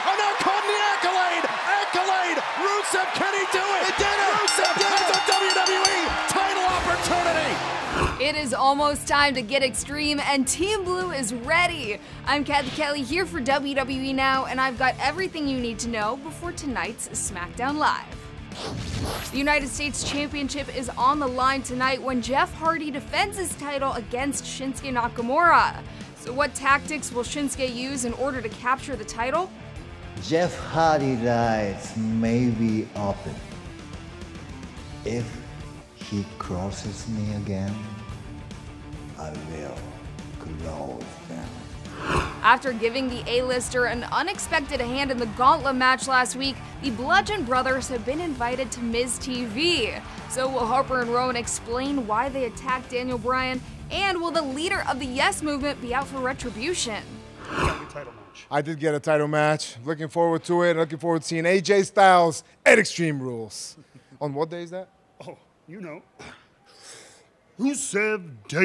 are now caught in the accolade. Accolade. Rusev, can he do it? He did it. Rusev has a WWE title opportunity. It is almost time to get extreme, and Team Blue is ready. I'm Kathy Kelly here for WWE Now, and I've got everything you need to know before tonight's SmackDown Live. The United States Championship is on the line tonight when Jeff Hardy defends his title against Shinsuke Nakamura. So what tactics will Shinsuke use in order to capture the title? Jeff Hardy's eyes may be open. If he crosses me again, I will close them. After giving the A-lister an unexpected hand in the gauntlet match last week, the Bludgeon Brothers have been invited to Miz TV. So will Harper and Rowan explain why they attacked Daniel Bryan? And will the leader of the Yes Movement be out for retribution? I did get a title match. Looking forward to it. Looking forward to seeing AJ Styles at Extreme Rules. On what day is that? Oh, you know. Rusev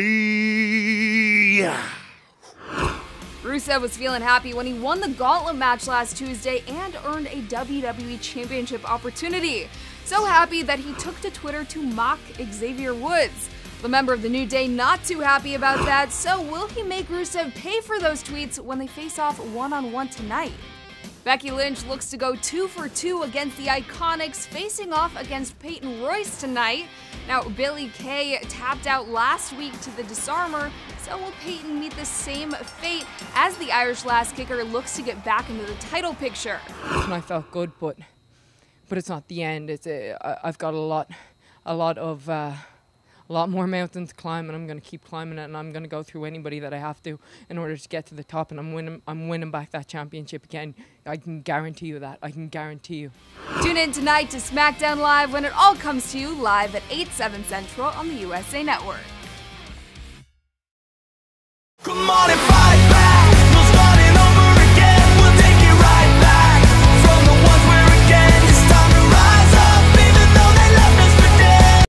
Day. Rusev was feeling happy when he won the gauntlet match last Tuesday and earned a WWE Championship opportunity. So happy that he took to Twitter to mock Xavier Woods. The member of the New Day not too happy about that, so will he make Rusev pay for those tweets when they face off one-on-one tonight? Becky Lynch looks to go 2 for 2 against the Iconics, facing off against Peyton Royce tonight. Now, Billie Kay tapped out last week to the Disarmer, so will Peyton meet the same fate as the Irish Lass Kicker looks to get back into the title picture? I felt good, but it's not the end. I've got a lot more mountains to climb, and I'm going to keep climbing it, and I'm going to go through anybody that I have to in order to get to the top, and I'm winning back that championship again. I can guarantee you that. I can guarantee you. Tune in tonight to SmackDown Live when it all comes to you live at 8, 7 Central on the USA Network. Come on and